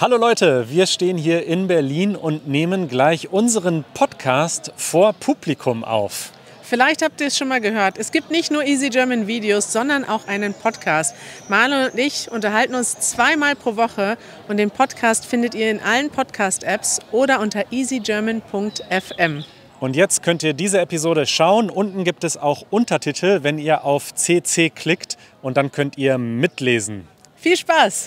Hallo Leute, wir stehen hier in Berlin und nehmen gleich unseren Podcast vor Publikum auf. Vielleicht habt ihr es schon mal gehört. Es gibt nicht nur Easy German Videos, sondern auch einen Podcast. Manuel und ich unterhalten uns 2-mal pro Woche und den Podcast findet ihr in allen Podcast-Apps oder unter easygerman.fm. Und jetzt könnt ihr diese Episode schauen. Unten gibt es auch Untertitel, wenn ihr auf CC klickt und dann könnt ihr mitlesen. Viel Spaß!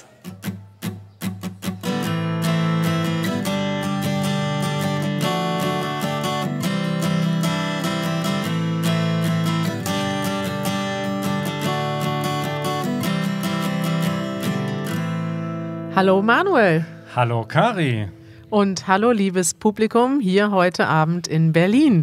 Hallo Manuel. Hallo Kari. Und hallo liebes Publikum hier heute Abend in Berlin.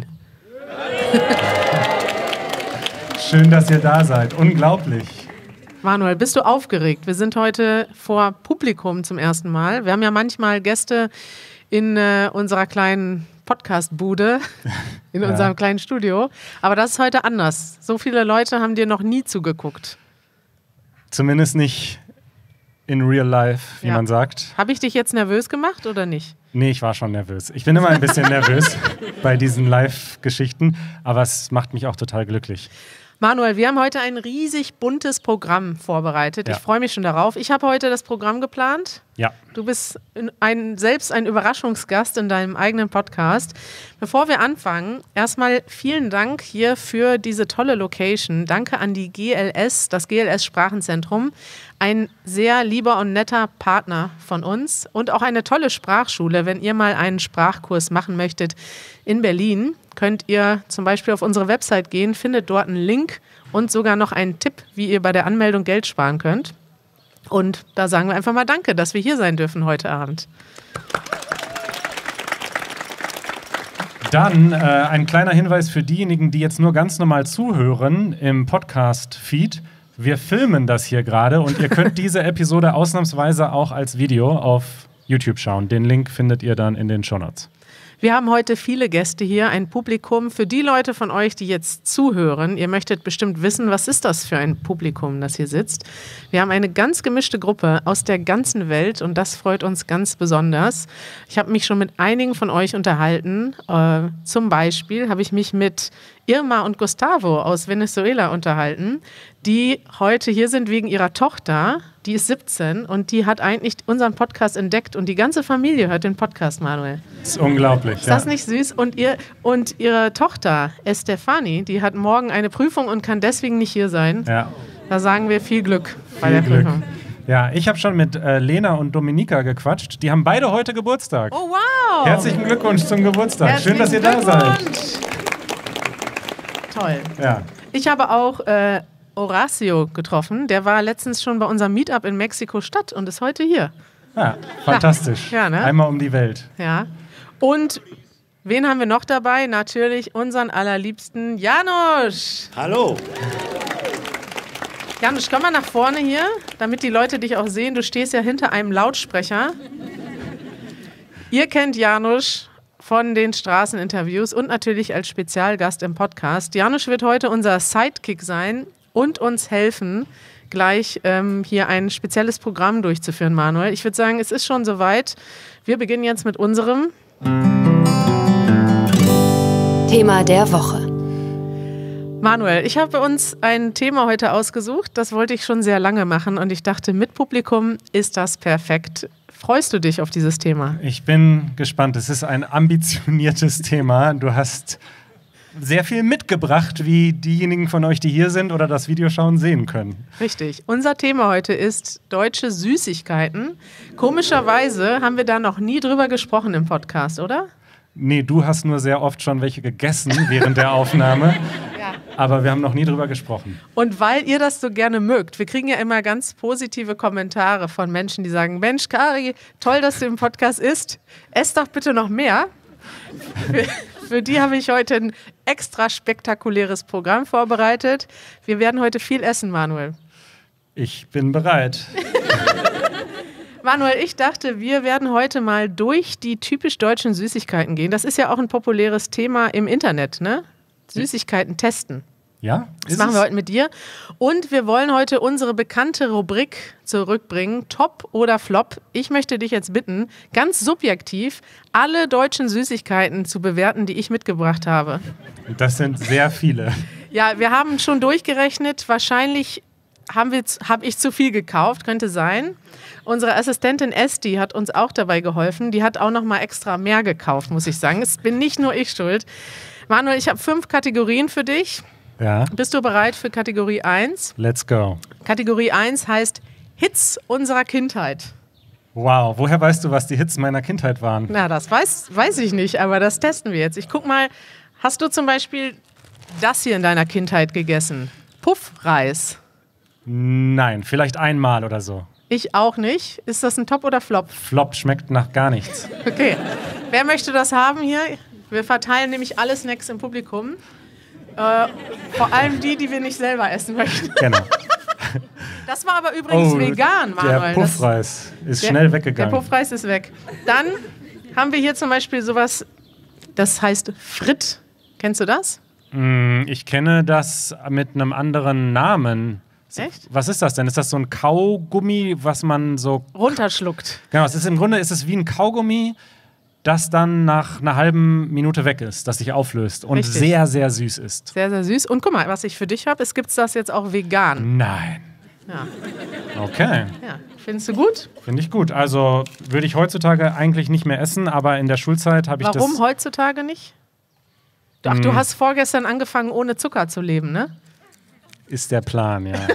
Schön, dass ihr da seid. Unglaublich. Manuel, bist du aufgeregt? Wir sind heute vor Publikum zum ersten Mal. Wir haben ja manchmal Gäste in unserer kleinen Podcast-Bude, in unserem kleinen Studio. Aber das ist heute anders. So viele Leute haben dir noch nie zugeguckt. Zumindest nicht in real life, wie man sagt. Habe ich dich jetzt nervös gemacht oder nicht? Nee, ich war schon nervös. Ich bin immer ein bisschen nervös bei diesen Live-Geschichten, aber es macht mich auch total glücklich. Manuel, wir haben heute ein riesig buntes Programm vorbereitet. Ich freue mich schon darauf. Ich habe heute das Programm geplant. Ja. Du bist selbst ein Überraschungsgast in deinem eigenen Podcast. Bevor wir anfangen, erstmal vielen Dank hier für diese tolle Location. Danke an die GLS, das GLS Sprachenzentrum. Ein sehr lieber und netter Partner von uns und auch eine tolle Sprachschule. Wenn ihr mal einen Sprachkurs machen möchtet in Berlin, könnt ihr zum Beispiel auf unsere Website gehen, findet dort einen Link und sogar noch einen Tipp, wie ihr bei der Anmeldung Geld sparen könnt. Und da sagen wir einfach mal Danke, dass wir hier sein dürfen heute Abend. Dann ein kleiner Hinweis für diejenigen, die jetzt nur ganz normal zuhören im Podcast-Feed. Wir filmen das hier gerade und ihr könnt diese Episode ausnahmsweise auch als Video auf YouTube schauen. Den Link findet ihr dann in den Shownotes. Wir haben heute viele Gäste hier, ein Publikum. Für die Leute von euch, die jetzt zuhören, ihr möchtet bestimmt wissen, was ist das für ein Publikum, das hier sitzt. Wir haben eine ganz gemischte Gruppe aus der ganzen Welt und das freut uns ganz besonders. Ich habe mich schon mit einigen von euch unterhalten. Zum Beispiel habe ich mich mit Irma und Gustavo aus Venezuela unterhalten, die heute hier sind wegen ihrer Tochter. Die ist 17 und die hat eigentlich unseren Podcast entdeckt und die ganze Familie hört den Podcast, Manuel. Das ist unglaublich. Ist das nicht süß? Und ihre Tochter, Estefani, die hat morgen eine Prüfung und kann deswegen nicht hier sein. Ja. Da sagen wir viel Glück bei der Prüfung. Ja, ich habe schon mit Lena und Dominika gequatscht. Die haben beide heute Geburtstag. Oh, wow! Herzlichen Glückwunsch zum Geburtstag. Schön, dass ihr da seid. Toll. Ja. Ich habe auch Horacio getroffen. Der war letztens schon bei unserem Meetup in Mexiko-Stadt und ist heute hier. Ja, fantastisch. Ja, ne? Einmal um die Welt. Ja. Und wen haben wir noch dabei? Natürlich unseren allerliebsten Janusz. Hallo. Janusz, komm mal nach vorne hier, damit die Leute dich auch sehen. Du stehst ja hinter einem Lautsprecher. Ihr kennt Janusz von den Straßeninterviews und natürlich als Spezialgast im Podcast. Janusz wird heute unser Sidekick sein und uns helfen, gleich hier ein spezielles Programm durchzuführen, Manuel. Ich würde sagen, es ist schon soweit. Wir beginnen jetzt mit unserem Thema der Woche. Manuel, ich habe uns ein Thema heute ausgesucht, das wollte ich schon sehr lange machen und ich dachte, mit Publikum ist das perfekt. Freust du dich auf dieses Thema? Ich bin gespannt. Es ist ein ambitioniertes Thema. Du hast sehr viel mitgebracht, wie diejenigen von euch, die hier sind oder das Video schauen, sehen können. Richtig. Unser Thema heute ist deutsche Süßigkeiten. Komischerweise haben wir da noch nie drüber gesprochen im Podcast, oder? Nee, du hast nur sehr oft schon welche gegessen während der Aufnahme. Ja. Aber wir haben noch nie drüber gesprochen. Und weil ihr das so gerne mögt, wir kriegen ja immer ganz positive Kommentare von Menschen, die sagen, Mensch, Kari, toll, dass du im Podcast isst. Ess doch bitte noch mehr. Für die habe ich heute ein extra spektakuläres Programm vorbereitet. Wir werden heute viel essen, Manuel. Ich bin bereit. Manuel, ich dachte, wir werden heute mal durch die typisch deutschen Süßigkeiten gehen. Das ist ja auch ein populäres Thema im Internet, ne? Süßigkeiten testen. Ja? Das machen wir heute mit dir. Und wir wollen heute unsere bekannte Rubrik zurückbringen, Top oder Flop. Ich möchte dich jetzt bitten, ganz subjektiv alle deutschen Süßigkeiten zu bewerten, die ich mitgebracht habe. Das sind sehr viele. Ja, wir haben schon durchgerechnet. Wahrscheinlich habe ich zu viel gekauft, könnte sein. Unsere Assistentin Esti hat uns auch dabei geholfen. Die hat auch noch mal extra mehr gekauft, muss ich sagen. Es bin nicht nur ich schuld. Manuel, ich habe 5 Kategorien für dich. Ja. Bist du bereit für Kategorie 1? Let's go. Kategorie 1 heißt Hits unserer Kindheit. Wow, woher weißt du, was die Hits meiner Kindheit waren? Na, das weiß ich nicht, aber das testen wir jetzt. Ich guck mal, hast du zum Beispiel das hier in deiner Kindheit gegessen? Puffreis. Nein, vielleicht einmal oder so. Ich auch nicht. Ist das ein Top oder Flop? Flop schmeckt nach gar nichts. Okay. Wer möchte das haben hier? Wir verteilen nämlich alle Snacks im Publikum. Vor allem die wir nicht selber essen möchten. Genau. Das war aber übrigens vegan, Manuel. Der Puffreis ist schnell weggegangen. Der Puffreis ist weg. Dann haben wir hier zum Beispiel sowas, das heißt Fritt. Kennst du das? Ich kenne das mit einem anderen Namen. Echt? Was ist das denn? Ist das so ein Kaugummi, was man so runterschluckt? Genau, im Grunde ist es wie ein Kaugummi, das dann nach einer halben Minute weg ist, das sich auflöst und Richtig. Sehr, sehr süß ist. Sehr, sehr süß. Und guck mal, was ich für dich habe, es gibt das jetzt auch vegan. Nein. Ja. Okay. Ja. Findest du gut? Finde ich gut. Also würde ich heutzutage eigentlich nicht mehr essen, aber in der Schulzeit habe ich das... Warum heutzutage nicht? Ach, du hast vorgestern angefangen, ohne Zucker zu leben, ne? Ist der Plan, ja.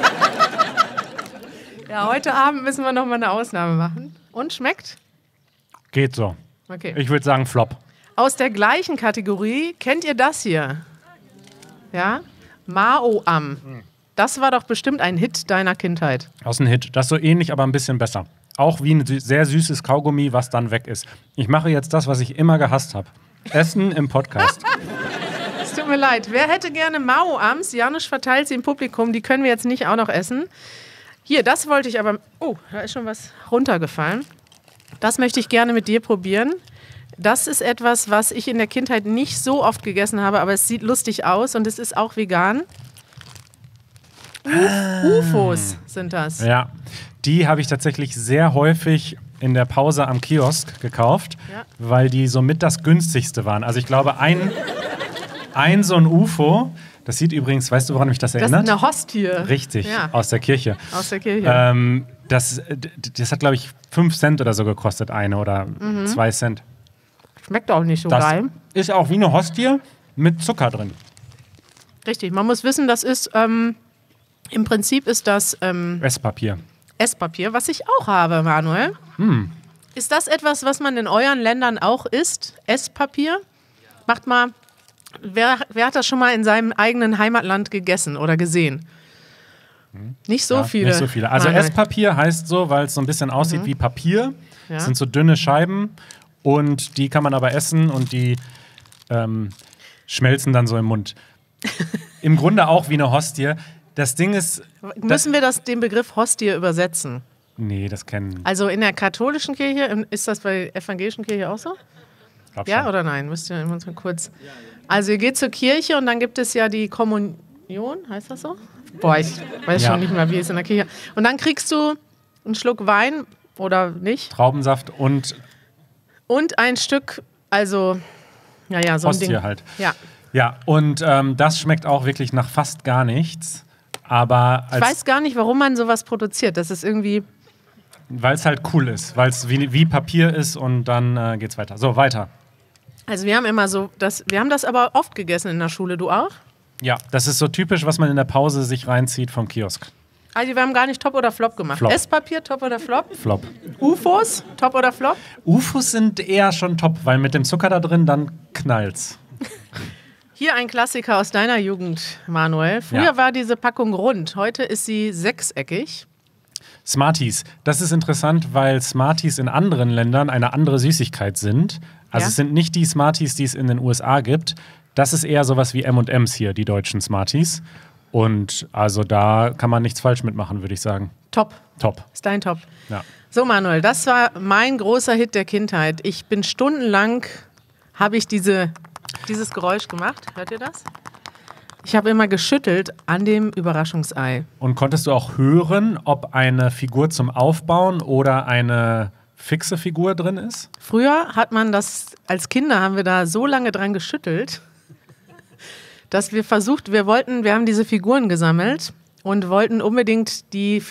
Ja, heute Abend müssen wir noch mal eine Ausnahme machen. Und schmeckt? Geht so. Okay. Ich würde sagen Flop. Aus der gleichen Kategorie, kennt ihr das hier? Ja? Mao-Am. Das war doch bestimmt ein Hit deiner Kindheit. Aus einem Hit. Das ist so ähnlich, aber ein bisschen besser. Auch wie ein sehr süßes Kaugummi, was dann weg ist. Ich mache jetzt das, was ich immer gehasst habe. Essen im Podcast. Es tut mir leid. Wer hätte gerne Mao-Ams? Janusz verteilt sie im Publikum. Die können wir jetzt nicht auch noch essen. Hier, das wollte ich aber... Oh, da ist schon was runtergefallen. Das möchte ich gerne mit dir probieren. Das ist etwas, was ich in der Kindheit nicht so oft gegessen habe, aber es sieht lustig aus und es ist auch vegan. UFOs sind das. Ja, die habe ich tatsächlich sehr häufig in der Pause am Kiosk gekauft, weil die somit das günstigste waren. Also ich glaube, ein so ein UFO, das sieht übrigens, weißt du, woran mich das erinnert? Das ist eine Hostie. Richtig, ja. Aus der Kirche. Aus der Kirche. Das hat, glaube ich, 5 Cent oder so gekostet, eine oder 2 Cent. Schmeckt auch nicht so das geil. Ist auch wie eine Hostie mit Zucker drin. Richtig, man muss wissen, das ist, im Prinzip ist das Esspapier. Esspapier, was ich auch habe, Manuel. Ist das etwas, was man in euren Ländern auch isst? Esspapier? Macht mal, wer hat das schon mal in seinem eigenen Heimatland gegessen oder gesehen? Nicht so viele. Nicht so viele. Also Manuel. Esspapier heißt so, weil es so ein bisschen aussieht wie Papier. Ja. Das sind so dünne Scheiben und die kann man aber essen und die schmelzen dann so im Mund. Im Grunde auch wie eine Hostie. Das Ding ist... Müssen wir den Begriff Hostie übersetzen? Nee, das kennen... Also in der katholischen Kirche, ist das bei der evangelischen Kirche auch so? Ja oder nein? Müsst ihr uns mal kurz... Also ihr geht zur Kirche und dann gibt es ja die Kommunion, heißt das so? Boah, ich weiß schon nicht mehr, wie es in der Kirche... Und dann kriegst du einen Schluck Wein oder nicht? Traubensaft und ein Stück, also... Ja, so ein Hostie Ding. halt. Ja. Ja, und das schmeckt auch wirklich nach fast gar nichts. Aber Ich weiß gar nicht, warum man sowas produziert. Das ist irgendwie... Weil es halt cool ist. Weil es wie Papier ist und dann geht's weiter. So, weiter. Also wir haben immer so... Wir haben das aber oft gegessen in der Schule. Du auch? Ja, das ist so typisch, was man in der Pause sich reinzieht vom Kiosk. Also wir haben gar nicht Top oder Flop gemacht. Flop. Esspapier, Top oder Flop? Flop. UFOs, Top oder Flop? UFOs sind eher schon top, weil mit dem Zucker da drin, dann knallt's. Hier ein Klassiker aus deiner Jugend, Manuel. Früher war diese Packung rund, heute ist sie sechseckig. Smarties. Das ist interessant, weil Smarties in anderen Ländern eine andere Süßigkeit sind. Also es sind nicht die Smarties, die es in den USA gibt. Das ist eher sowas wie M&M's hier, die deutschen Smarties. Und also da kann man nichts falsch mitmachen, würde ich sagen. Top. Top. Ist dein Top. Ja. So Manuel, das war mein großer Hit der Kindheit. Ich bin stundenlang, habe ich dieses Geräusch gemacht. Hört ihr das? Ich habe immer geschüttelt an dem Überraschungsei. Und konntest du auch hören, ob eine Figur zum Aufbauen oder eine fixe Figur drin ist? Früher hat man das, als Kinder haben wir da so lange dran geschüttelt, dass wir wir haben diese Figuren gesammelt und wollten unbedingt die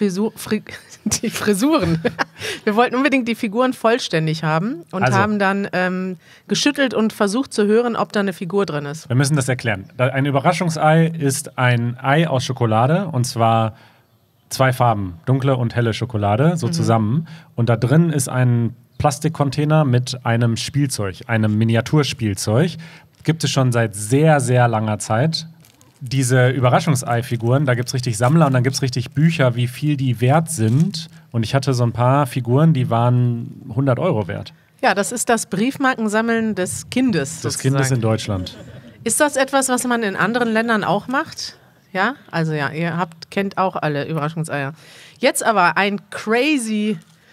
Frisuren. Wir wollten unbedingt die Figuren vollständig haben und haben dann geschüttelt und versucht zu hören, ob da eine Figur drin ist. Wir müssen das erklären. Ein Überraschungsei ist ein Ei aus Schokolade und zwar 2 Farben, dunkle und helle Schokolade, so zusammen. Und da drin ist ein Plastikcontainer mit einem Spielzeug, einem Miniaturspielzeug. Gibt es schon seit sehr, sehr langer Zeit. Diese Überraschungsei-Figuren, da gibt es richtig Sammler und dann gibt es richtig Bücher, wie viel die wert sind. Und ich hatte so ein paar Figuren, die waren 100 € wert. Ja, das ist das Briefmarkensammeln des Kindes. Des Kindes in Deutschland. Ist das etwas, was man in anderen Ländern auch macht? Ja, also ja, ihr kennt auch alle Überraschungseier. Jetzt aber ein crazy,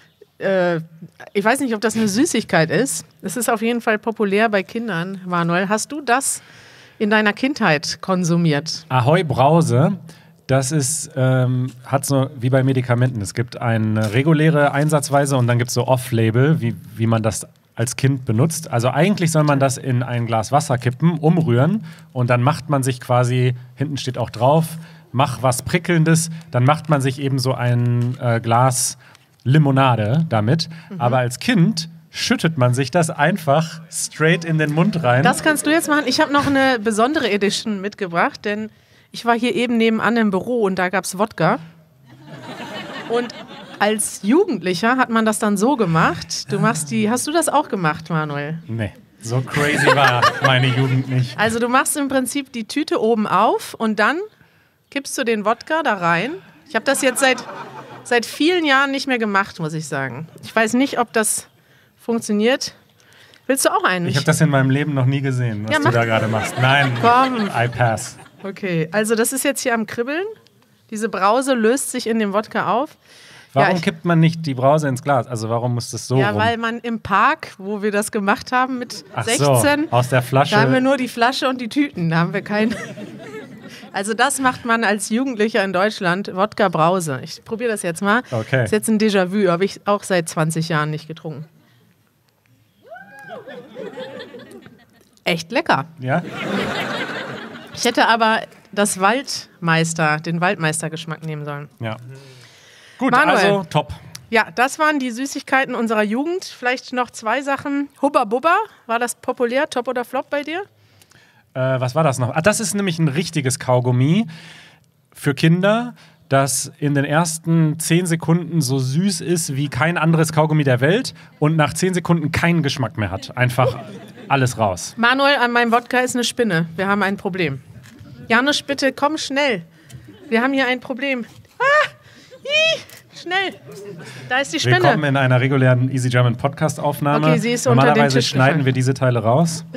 ich weiß nicht, ob das eine Süßigkeit ist. Es ist auf jeden Fall populär bei Kindern. Manuel, hast du das in deiner Kindheit konsumiert? Ahoi Brause, das ist, hat so wie bei Medikamenten. Es gibt eine reguläre Einsatzweise und dann gibt es so Off-Label, wie man das als Kind benutzt. Also eigentlich soll man das in ein Glas Wasser kippen, umrühren und dann macht man sich quasi, hinten steht auch drauf, mach was Prickelndes, dann macht man sich eben so ein Glas Limonade damit. Aber als Kind schüttet man sich das einfach straight in den Mund rein. Das kannst du jetzt machen. Ich habe noch eine besondere Edition mitgebracht, denn ich war hier eben nebenan im Büro und da gab es Wodka. Und als Jugendlicher hat man das dann so gemacht. Hast du das auch gemacht, Manuel? Nee, so crazy war meine Jugend nicht. Also du machst im Prinzip die Tüte oben auf und dann kippst du den Wodka da rein. Ich habe das jetzt seit vielen Jahren nicht mehr gemacht, muss ich sagen. Ich weiß nicht, ob das funktioniert. Willst du auch einen? Ich habe das in meinem Leben noch nie gesehen, was du da gerade machst. Nein, komm. I pass. Okay, also das ist jetzt hier am Kribbeln. Diese Brause löst sich in dem Wodka auf. Warum kippt man nicht die Brause ins Glas? Also warum muss das so rum? Ja, weil man im Park, wo wir das gemacht haben mit 16, so, aus der Flasche. Da haben wir nur die Flasche und die Tüten, da haben wir keinen. Also das macht man als Jugendlicher in Deutschland, Wodka Brause. Ich probiere das jetzt mal. Okay. Das ist jetzt ein Déjà-vu, habe ich auch seit 20 Jahren nicht getrunken. Echt lecker. Ja? Ich hätte aber den Waldmeister-Geschmack nehmen sollen. Ja. Gut, Manuel. also top. Ja, das waren die Süßigkeiten unserer Jugend. Vielleicht noch 2 Sachen. Hubba Bubba, war das populär? Top oder Flop bei dir? Was war das noch? Das ist nämlich ein richtiges Kaugummi für Kinder, das in den ersten 10 Sekunden so süß ist wie kein anderes Kaugummi der Welt und nach 10 Sekunden keinen Geschmack mehr hat. Einfach alles raus. Manuel, an meinem Wodka ist eine Spinne. Wir haben ein Problem. Janusz, bitte komm schnell. Wir haben hier ein Problem. Schnell. Da ist die Spinne. Willkommen in einer regulären Easy German Podcast-Aufnahme. Okay, sie ist unter den Normalerweise Tisch schneiden gefallen. wir diese Teile raus.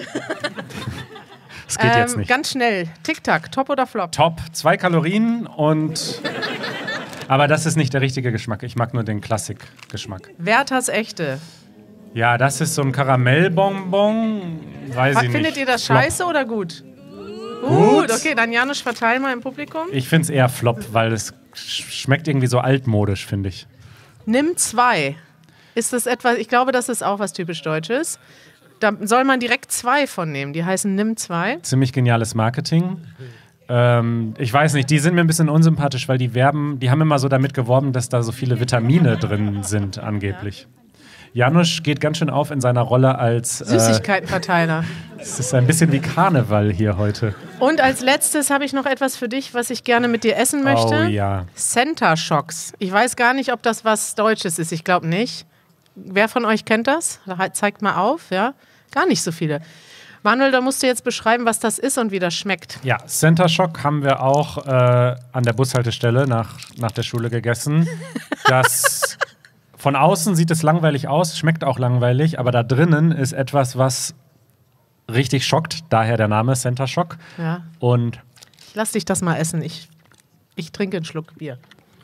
Das geht jetzt nicht. Ganz schnell. Tic-Tac, Top oder Flop? Top, 2 Kalorien und... Aber das ist nicht der richtige Geschmack. Ich mag nur den Klassik-Geschmack. Werthers Echte. Ja, das ist so ein Karamellbonbon. Weiß ich nicht. Findet ihr das Flop. scheiße oder gut? Gut, okay, dann Janusz, verteil mal im Publikum. Ich finde es eher Flop, weil es schmeckt irgendwie so altmodisch, finde ich. Nimm 2. Ist das etwas, ich glaube, das ist auch was typisch Deutsches. Da soll man direkt 2 von nehmen. Die heißen Nimm 2. Ziemlich geniales Marketing. Ich weiß nicht, die sind mir ein bisschen unsympathisch, weil die haben immer so damit geworben, dass da so viele Vitamine drin sind, angeblich. Janusz geht ganz schön auf in seiner Rolle als Süßigkeitenverteiler. Es ist ein bisschen wie Karneval hier heute. Und als letztes habe ich noch etwas für dich, was ich gerne mit dir essen möchte. Oh ja. Center Shocks. Ich weiß gar nicht, ob das was Deutsches ist. Ich glaube nicht. Wer von euch kennt das? Zeigt mal auf, ja? Gar nicht so viele. Manuel, da musst du jetzt beschreiben, was das ist und wie das schmeckt. Ja, Center Shock haben wir auch an der Bushaltestelle nach der Schule gegessen. Das von außen sieht es langweilig aus, schmeckt auch langweilig, aber da drinnen ist etwas, was richtig schockt, daher der Name Center Shock. Ja. Und Lass dich das mal essen. Ich trinke einen Schluck Bier.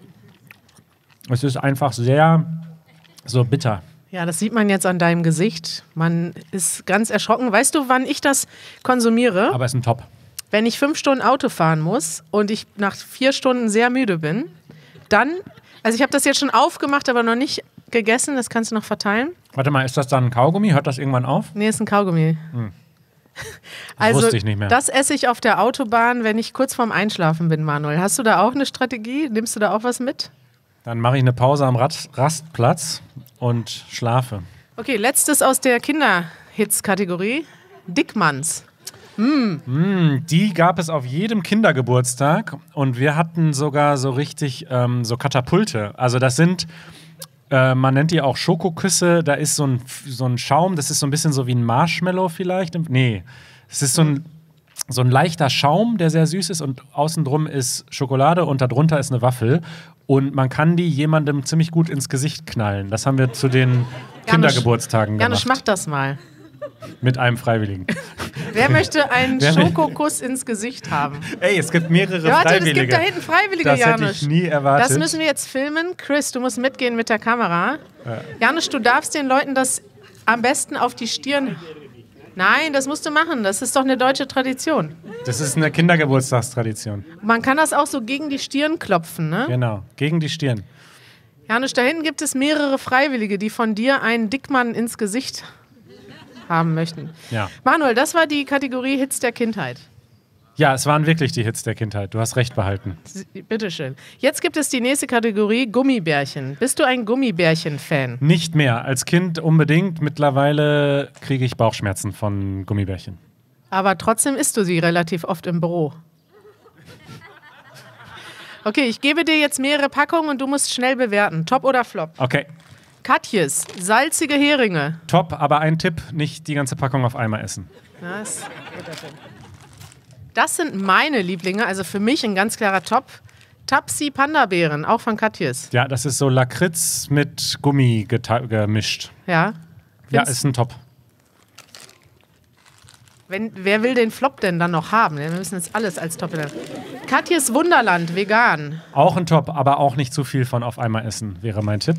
es ist einfach sehr so bitter. Ja, das sieht man jetzt an deinem Gesicht. Man ist ganz erschrocken. Weißt du, wann ich das konsumiere? Aber es ist ein Top. wenn ich 5 Stunden Auto fahren muss und ich nach 4 Stunden sehr müde bin, dann, also ich habe das jetzt schon aufgemacht, aber noch nicht gegessen, das kannst du noch verteilen. Warte mal, ist das dann ein Kaugummi? Hört das irgendwann auf? Nee, ist ein Kaugummi. Also, wusste ich nicht mehr. das esse ich auf der Autobahn, wenn ich kurz vorm Einschlafen bin, Manuel. Hast du da auch eine Strategie? Nimmst du da auch was mit? Dann mache ich eine Pause am Rastplatz und schlafe. Okay, letztes aus der Kinderhits-Kategorie. Dickmanns. Die gab es auf jedem Kindergeburtstag und wir hatten sogar so richtig so Katapulte. Also das sind, man nennt die auch Schokoküsse, da ist so ein Schaum, das ist so ein bisschen so wie ein Marshmallow vielleicht. Nee, es ist so ein leichter Schaum, der sehr süß ist und außen drum ist Schokolade und darunter ist eine Waffel. Und man kann die jemandem ziemlich gut ins Gesicht knallen. Das haben wir zu den Kindergeburtstagen gemacht. Janusz, mach das mal. Mit einem Freiwilligen. Wer möchte einen Schokokuss ins Gesicht haben? Ey, es gibt mehrere ja, warte, Freiwillige. Es gibt da hinten Freiwillige, das Janusz. Hätte ich nie erwartet. Das müssen wir jetzt filmen. Chris, du musst mitgehen mit der Kamera. Ja. Janusz, du darfst den Leuten das am besten auf die Stirn... Nein, das musst du machen. Das ist doch eine deutsche Tradition. Das ist eine Kindergeburtstagstradition. Man kann das auch so gegen die Stirn klopfen, ne? Genau, gegen die Stirn. Janusz, da hinten gibt es mehrere Freiwillige, die von dir einen Dickmann ins Gesicht haben möchten. Ja. Manuel, das war die Kategorie Hits der Kindheit. Ja, es waren wirklich die Hits der Kindheit. Du hast recht behalten. Bitteschön. Jetzt gibt es die nächste Kategorie, Gummibärchen. Bist du ein Gummibärchen-Fan? Nicht mehr. Als Kind unbedingt. Mittlerweile kriege ich Bauchschmerzen von Gummibärchen. Aber trotzdem isst du sie relativ oft im Büro. Okay, ich gebe dir jetzt mehrere Packungen und du musst schnell bewerten. Top oder Flop? Okay. Katjes, salzige Heringe. Top, aber ein Tipp, nicht die ganze Packung auf einmal essen. Das sind meine Lieblinge, also für mich ein ganz klarer Top. Tapsi Panda-Beeren, auch von Katjes. Ja, das ist so Lakritz mit Gummi gemischt. Ja? Ja, ist ein Top. Wer will den Flop denn dann noch haben? Wir müssen jetzt alles als Top nennen. Katjes Wunderland, vegan. Auch ein Top, aber auch nicht zu viel von auf einmal essen, wäre mein Tipp.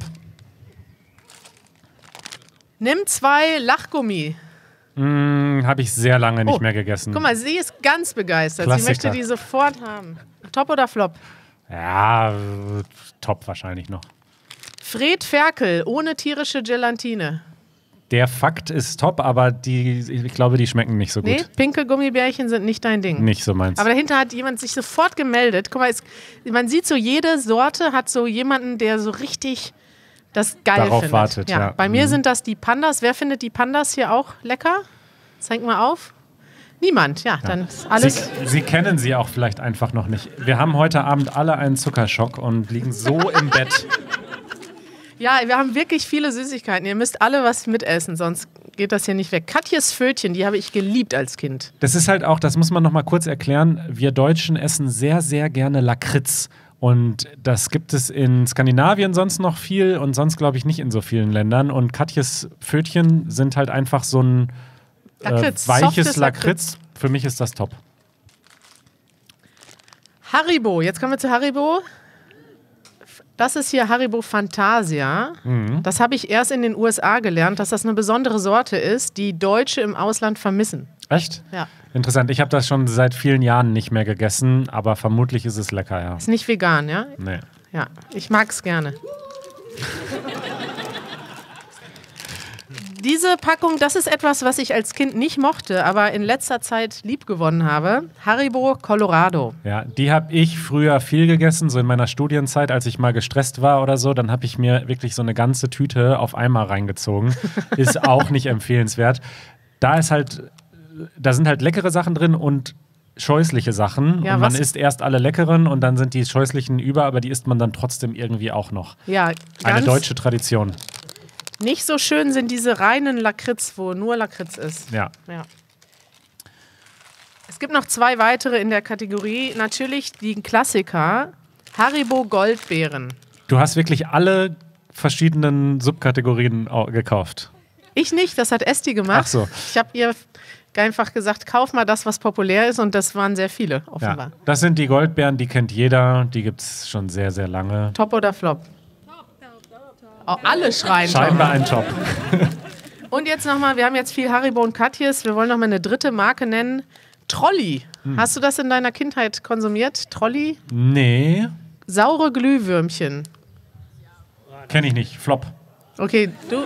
Nimm 2 Lachgummi. Habe ich sehr lange nicht mehr gegessen. Guck mal, sie ist ganz begeistert. Klassiker. Sie möchte die sofort haben. Top oder Flop? Ja, Top wahrscheinlich noch. Fred Ferkel, ohne tierische Gelatine. Der Fakt ist top, aber ich glaube, die schmecken nicht so gut. Nee, pinke Gummibärchen sind nicht dein Ding. Nicht so meins. Aber dahinter hat jemand sich sofort gemeldet. Guck mal, man sieht so, jede Sorte hat so jemanden, der so richtig das geil darauf findet. wartet, ja. Bei mir sind das die Pandas. Wer findet die Pandas hier auch lecker? Zeig mal auf. Niemand, ja. Dann ist alles. Sie kennen sie auch vielleicht einfach noch nicht. Wir haben heute Abend alle einen Zuckerschock und liegen so im Bett. Ja, wir haben wirklich viele Süßigkeiten. Ihr müsst alle was mitessen, sonst geht das hier nicht weg. Katjes Pfötchen, die habe ich geliebt als Kind. Das ist halt auch, das muss man noch mal kurz erklären, wir Deutschen essen sehr, sehr gerne Lakritz. Und das gibt es in Skandinavien sonst noch viel und sonst, glaube ich, nicht in so vielen Ländern. Und Katjes Pfötchen sind halt einfach so ein weiches Lakritz. Für mich ist das top. Haribo, jetzt kommen wir zu Haribo. Das ist hier Haribo Fantasia. Das habe ich erst in den USA gelernt, dass das eine besondere Sorte ist, die Deutsche im Ausland vermissen. Echt? Ja. Interessant. Ich habe das schon seit vielen Jahren nicht mehr gegessen, aber vermutlich ist es lecker, ja. Ist nicht vegan, ja? Nee. Ja, ich mag es gerne. Diese Packung, das ist etwas, was ich als Kind nicht mochte, aber in letzter Zeit liebgewonnen habe. Haribo Colorado. Ja, die habe ich früher viel gegessen, so in meiner Studienzeit, als ich mal gestresst war oder so. Dann habe ich mir wirklich so eine ganze Tüte auf einmal reingezogen. Ist auch nicht empfehlenswert. Da sind halt leckere Sachen drin und scheußliche Sachen. Ja, und man isst erst alle leckeren und dann sind die scheußlichen über, aber die isst man dann trotzdem irgendwie auch noch. Ja, eine deutsche Tradition. Nicht so schön sind diese reinen Lakritz, wo nur Lakritz ist. Ja. Es gibt noch 2 weitere in der Kategorie. Natürlich die Klassiker. Haribo Goldbeeren. Du hast wirklich alle verschiedenen Subkategorien gekauft. Ich nicht, das hat Esti gemacht. Ach so. Ich habe ihr einfach gesagt, kauf mal das, was populär ist, und das waren sehr viele, offenbar. Ja, das sind die Goldbeeren, die kennt jeder, die gibt es schon sehr, sehr lange. Top oder Flop? Oh, alle schreien. Scheinbar ein Top. Und jetzt nochmal, wir haben jetzt viel Haribo und Katjes, wir wollen nochmal eine dritte Marke nennen. Trolli. Hast du das in deiner Kindheit konsumiert? Trolli? Nee, Saure Glühwürmchen. kenne ich nicht. Flop. Okay, du.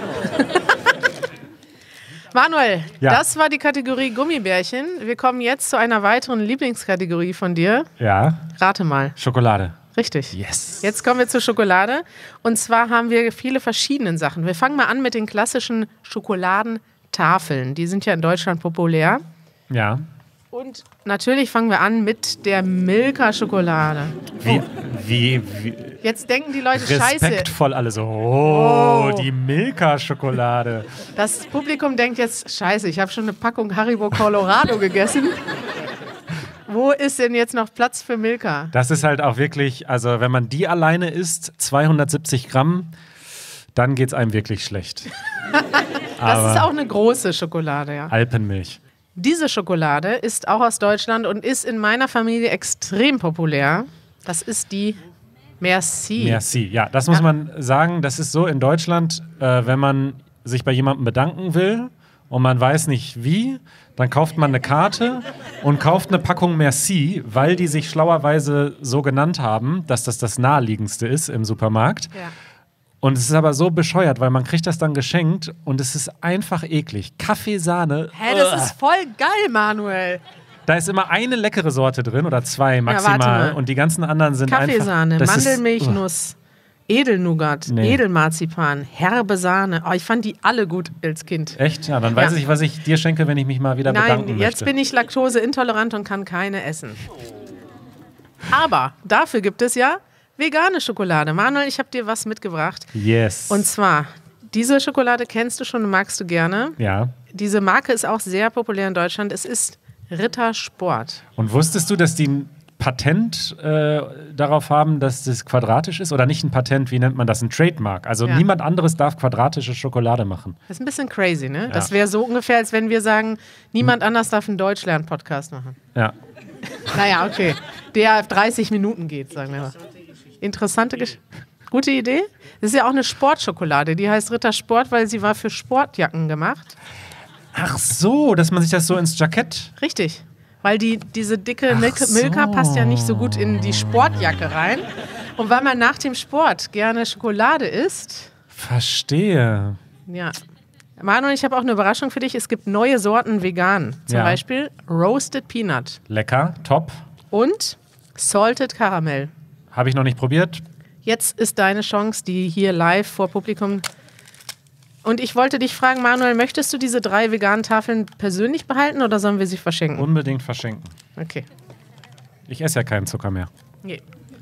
Manuel, Ja. das war die Kategorie Gummibärchen. Wir kommen jetzt zu einer weiteren Lieblingskategorie von dir. Ja, Rate mal. Schokolade. Richtig. Yes. Jetzt kommen wir zur Schokolade. Und zwar haben wir viele verschiedene Sachen. Wir fangen mal an mit den klassischen Schokoladentafeln. Die sind ja in Deutschland populär. Ja. Und natürlich fangen wir an mit der Milka-Schokolade. Wie Jetzt denken die Leute, scheiße. respektvoll alle so. Die Milka-Schokolade. Das Publikum denkt jetzt, scheiße, ich habe schon eine Packung Haribo Colorado gegessen. Wo ist denn jetzt noch Platz für Milka? Das ist halt auch wirklich, also wenn man die alleine isst, 270 Gramm, dann geht es einem wirklich schlecht. Das ist auch eine große Schokolade, ja. Alpenmilch. Diese Schokolade ist auch aus Deutschland und ist in meiner Familie extrem populär. Das ist die Merci. Merci. Ja, das muss man sagen. Das ist so in Deutschland, wenn man sich bei jemandem bedanken will und man weiß nicht wie, dann kauft man eine Karte und kauft eine Packung Merci, weil die sich schlauerweise so genannt haben, dass das naheliegendste ist im Supermarkt. Ja. Und es ist aber so bescheuert, weil man kriegt das dann geschenkt und es ist einfach eklig. Kaffeesahne. Hä, das ist voll geil, Manuel. Da ist immer eine leckere Sorte drin oder zwei warte maximal. mal. Und die ganzen anderen sind Kaffeesahne, einfach... das ist- Mandelmilchnuss, Edelnougat, Nee. Edelmarzipan, herbe Sahne. Oh, ich fand die alle gut als Kind. Echt? Ja, dann weiß ich, was ich dir schenke, wenn ich mich mal wieder bedanken Nein, möchte. jetzt bin ich laktoseintolerant und kann keine essen. Aber dafür gibt es ja vegane Schokolade. Manuel, ich habe dir was mitgebracht. Yes. Und zwar, diese Schokolade kennst du schon und magst du gerne. Ja. Diese Marke ist auch sehr populär in Deutschland. Es ist Rittersport. Und wusstest du, dass die ein Patent darauf haben, dass das quadratisch ist? Oder nicht ein Patent, wie nennt man das? Ein Trademark. Also Ja. niemand anderes darf quadratische Schokolade machen. Das ist ein bisschen crazy, ne? Das wäre so ungefähr, als wenn wir sagen, niemand anders darf einen Deutschlern-Podcast machen. Ja. Naja, okay. Der 30 Minuten geht, sagen wir mal. Interessante Gute Idee. Das ist ja auch eine Sportschokolade. Die heißt Rittersport, weil sie war für Sportjacken gemacht. Ach so, dass man sich das so ins Jackett... Richtig. Weil diese dicke so. Milka passt ja nicht so gut in die Sportjacke rein. Und weil man nach dem Sport gerne Schokolade isst, Verstehe. ja. Manuel, ich habe auch eine Überraschung für dich. Es gibt neue Sorten vegan. Zum Ja. Beispiel Roasted Peanut Lecker, top. und Salted Caramel. Habe ich noch nicht probiert. Jetzt ist deine Chance, die hier live vor Publikum. Und ich wollte dich fragen, Manuel, möchtest du diese 3 veganen Tafeln persönlich behalten oder sollen wir sie verschenken? Unbedingt verschenken. Okay. Ich esse ja keinen Zucker mehr. Nee.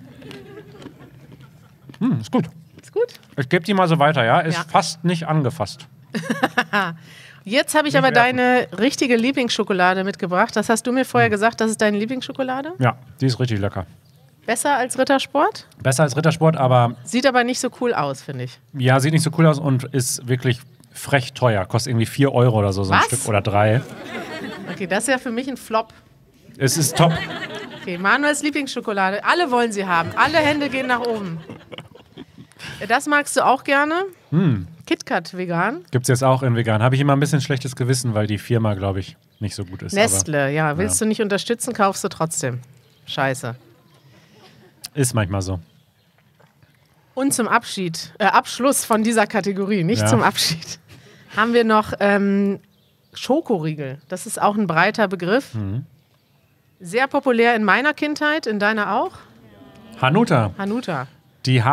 Ist gut. Ist gut. Ich gebe die mal so weiter, ja? Ist Ja. fast nicht angefasst. Jetzt habe ich aber deine richtige Lieblingsschokolade mitgebracht. Das hast du mir vorher gesagt, das ist deine Lieblingsschokolade. Ja, die ist richtig lecker. Besser als Rittersport. Besser als Rittersport, aber Sieht aber nicht so cool aus, finde ich. ja, sieht nicht so cool aus und ist wirklich frech teuer. Kostet irgendwie 4 Euro oder so ein Was? Stück oder 3. Okay, das ist ja für mich ein Flop. Es ist top. Okay, Manuels Lieblingsschokolade. Alle wollen sie haben. Alle Hände gehen nach oben. Das magst du auch gerne? KitKat vegan. Gibt es jetzt auch in vegan. Habe ich immer ein bisschen schlechtes Gewissen, weil die Firma, glaube ich, nicht so gut ist. Nestle, ja. Willst ja. du nicht unterstützen, kaufst du trotzdem. Scheiße. Ist manchmal so. Und zum Abschluss von dieser Kategorie, nicht Ja. zum Abschied, haben wir noch Schokoriegel. Das ist auch ein breiter Begriff. Sehr populär in meiner Kindheit, in deiner auch? Hanuta. Hanuta. Die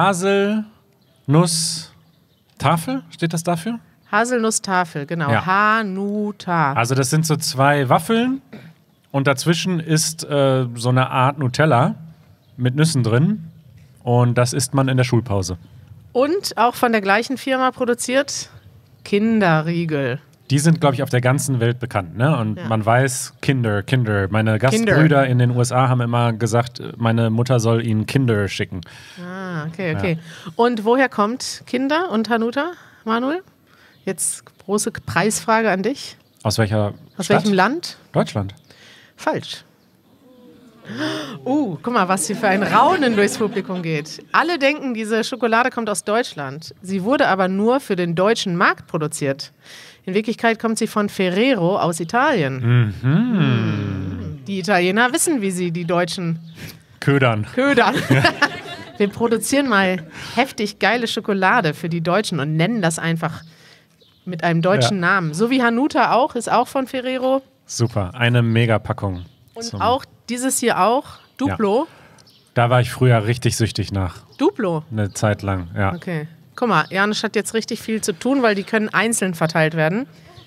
Haselnuss-Tafel, steht das dafür? Haselnusstafel, genau. Ja. Hanuta. Also das sind so 2 Waffeln und dazwischen ist so eine Art Nutella mit Nüssen drin und das isst man in der Schulpause. Und auch von der gleichen Firma produziert Kinderriegel. Die sind, glaube ich, auf der ganzen Welt bekannt, ne? Und Ja. man weiß, Kinder. Meine Gastbrüder in den USA haben immer gesagt, meine Mutter soll ihnen Kinder schicken. Ah, okay. Und woher kommt Kinder und Hanuta, Manuel? Jetzt große Preisfrage an dich. Aus welcher Aus Stadt? welchem Land? Deutschland. Falsch. Guck mal, was hier für ein Raunen durchs Publikum geht. Alle denken, diese Schokolade kommt aus Deutschland. Sie wurde aber nur für den deutschen Markt produziert. In Wirklichkeit kommt sie von Ferrero aus Italien. Die Italiener wissen, wie sie die Deutschen Ködern. Wir produzieren mal heftig geile Schokolade für die Deutschen und nennen das einfach mit einem deutschen Namen. So wie Hanuta auch, ist auch von Ferrero. Super, eine Megapackung. Und auch dieses hier auch, Duplo. Ja. Da war ich früher richtig süchtig nach. Duplo? Eine Zeit lang, ja. Okay. Guck mal, Janusz hat jetzt richtig viel zu tun, weil die können einzeln verteilt werden.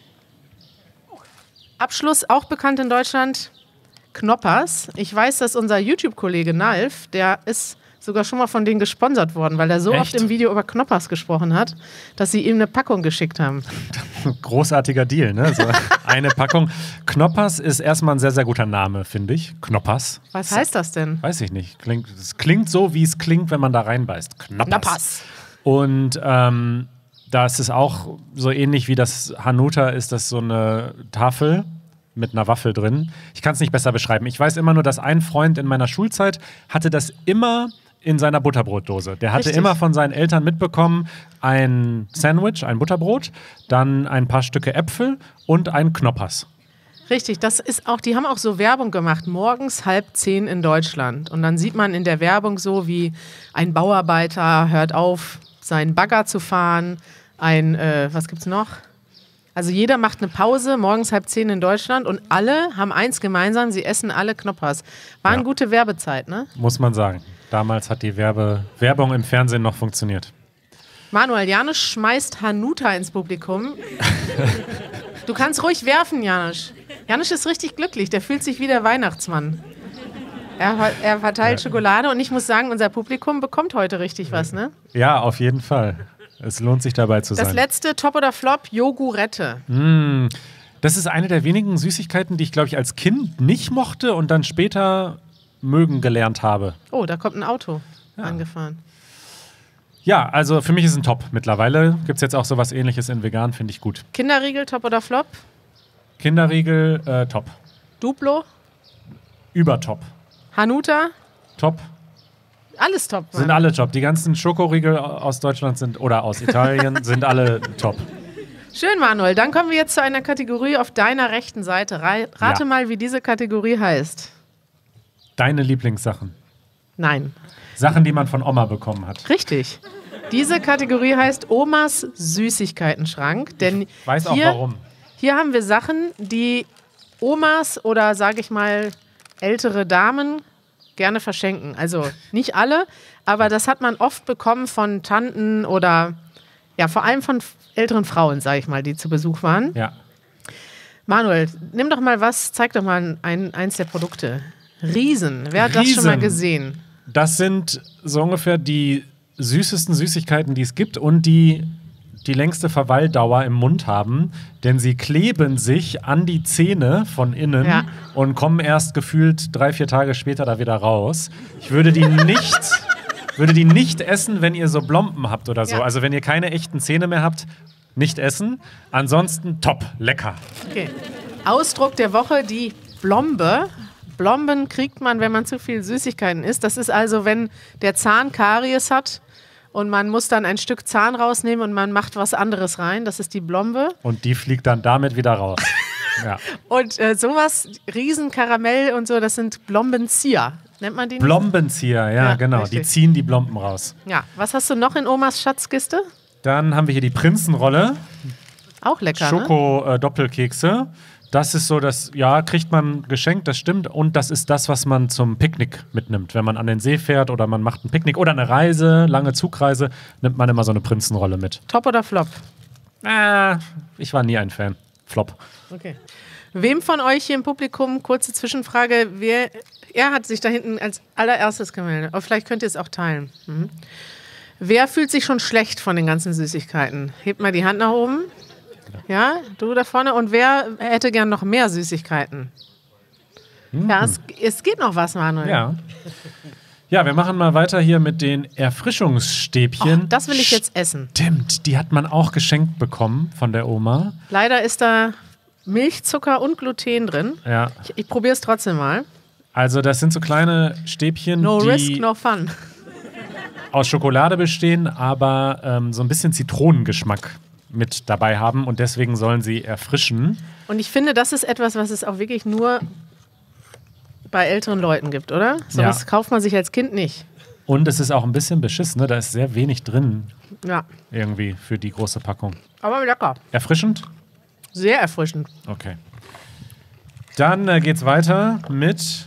Abschluss, auch bekannt in Deutschland, Knoppers. Ich weiß, dass unser YouTube-Kollege Nalf, der ist sogar schon mal von denen gesponsert worden, weil er so oft im Video über Knoppers gesprochen hat, dass sie ihm eine Packung geschickt haben. Großartiger Deal, ne? So eine Packung. Knoppers ist erstmal ein sehr, sehr guter Name, finde ich. Knoppers. Was heißt das denn? Weiß ich nicht. Es klingt so, wie es klingt, wenn man da reinbeißt. Knoppers. Und da ist es auch so ähnlich wie das Hanuta, ist das so eine Tafel mit einer Waffel drin. Ich kann es nicht besser beschreiben. Ich weiß immer nur, dass ein Freund in meiner Schulzeit hatte das immer in seiner Butterbrotdose. Der hatte immer von seinen Eltern mitbekommen ein Sandwich, ein Butterbrot, dann ein paar Stücke Äpfel und ein Knoppers. Richtig, das ist auch, die haben auch so Werbung gemacht, morgens 9:30 in Deutschland. Und dann sieht man in der Werbung so, wie ein Bauarbeiter hört auf, seinen Bagger zu fahren. Was gibt's noch? Also jeder macht eine Pause, morgens 9:30 in Deutschland und alle haben eins gemeinsam, sie essen alle Knoppers. War eine gute Werbezeit, ne? Muss man sagen. Damals hat die Werbung im Fernsehen noch funktioniert. Manuel, Janusz schmeißt Hanuta ins Publikum. Du kannst ruhig werfen, Janusz. Janusz ist richtig glücklich, der fühlt sich wie der Weihnachtsmann. Er verteilt Schokolade und ich muss sagen, unser Publikum bekommt heute richtig was, ne? Ja, auf jeden Fall. Es lohnt sich dabei zu sein. Das letzte, Top oder Flop, Jogurette. Das ist eine der wenigen Süßigkeiten, die ich, glaube ich, als Kind nicht mochte und dann später mögen gelernt habe. Oh, da kommt ein Auto angefahren. Ja, also für mich ist es ein Top. Mittlerweile gibt es jetzt auch sowas Ähnliches in vegan, finde ich gut. Kinderriegel, Top oder Flop? Kinderriegel, Top. Duplo? Übertop. Hanuta? Top. Alles top. Sind alle top. Die ganzen Schokoriegel aus Deutschland oder aus Italien sind alle top. Schön, Manuel. Dann kommen wir jetzt zu einer Kategorie auf deiner rechten Seite. Rate mal, wie diese Kategorie heißt. Deine Lieblingssachen. Nein. Sachen, die man von Oma bekommen hat. Richtig. Diese Kategorie heißt Omas Süßigkeitenschrank. Denn ich weiß auch warum. Hier haben wir Sachen, die Omas oder, sage ich mal, ältere Damen gerne verschenken. Also nicht alle, aber das hat man oft bekommen von Tanten oder ja, vor allem von älteren Frauen, sage ich mal, die zu Besuch waren. Ja. Manuel, nimm doch mal zeig doch mal eins der Produkte. Riesen, wer hat das schon mal gesehen? Das sind so ungefähr die süßesten Süßigkeiten, die es gibt und die längste Verweildauer im Mund haben, denn sie kleben sich an die Zähne von innen und kommen erst gefühlt 3-4 Tage später da wieder raus. Ich würde die nicht essen, wenn ihr so Blomben habt oder so. Ja. Also wenn ihr keine echten Zähne mehr habt, nicht essen. Ansonsten top, lecker. Okay. Ausdruck der Woche, die Blombe. Blomben kriegt man, wenn man zu viel Süßigkeiten isst. Das ist also, wenn der Zahn Karies hat und man muss dann ein Stück Zahn rausnehmen und man macht was anderes rein. Das ist die Blombe. Und die fliegt dann damit wieder raus. Ja. Und sowas, Riesenkaramell und so, das sind Blombenzieher. Nennt man die nicht? Blombenzieher, ja genau. Richtig. Die ziehen die Blomben raus. Ja, was hast du noch in Omas Schatzkiste? Dann haben wir hier die Prinzenrolle. Auch lecker, Schoko-Doppelkekse. Das ist so, kriegt man geschenkt, das stimmt. Und das ist das, was man zum Picknick mitnimmt. Wenn man an den See fährt oder man macht ein Picknick oder eine Reise, lange Zugreise, nimmt man immer so eine Prinzenrolle mit. Top oder Flop? Ich war nie ein Fan. Flop. Okay. Wem von euch hier im Publikum, kurze Zwischenfrage, er hat sich da hinten als allererstes gemeldet. Aber vielleicht könnt ihr es auch teilen. Wer fühlt sich schon schlecht von den ganzen Süßigkeiten? Hebt mal die Hand nach oben. Ja, du da vorne. Und wer hätte gern noch mehr Süßigkeiten? Ja, es geht noch was, Manuel. Ja, wir machen mal weiter hier mit den Erfrischungsstäbchen. Das will ich jetzt essen. Stimmt, die hat man auch geschenkt bekommen von der Oma. Leider ist da Milch, Zucker und Gluten drin. Ja. Ich probiere es trotzdem mal. Also das sind so kleine Stäbchen, No die risk, no fun. aus Schokolade bestehen, aber so ein bisschen Zitronengeschmack mit dabei haben und deswegen sollen sie erfrischen. Und ich finde, das ist etwas, was es auch wirklich nur bei älteren Leuten gibt, oder? Sowas kauft man sich als Kind nicht. Und es ist auch ein bisschen beschissen, ne? Da ist sehr wenig drin Ja, irgendwie für die große Packung. aber lecker. Erfrischend? Sehr erfrischend. Okay. Dann geht's weiter mit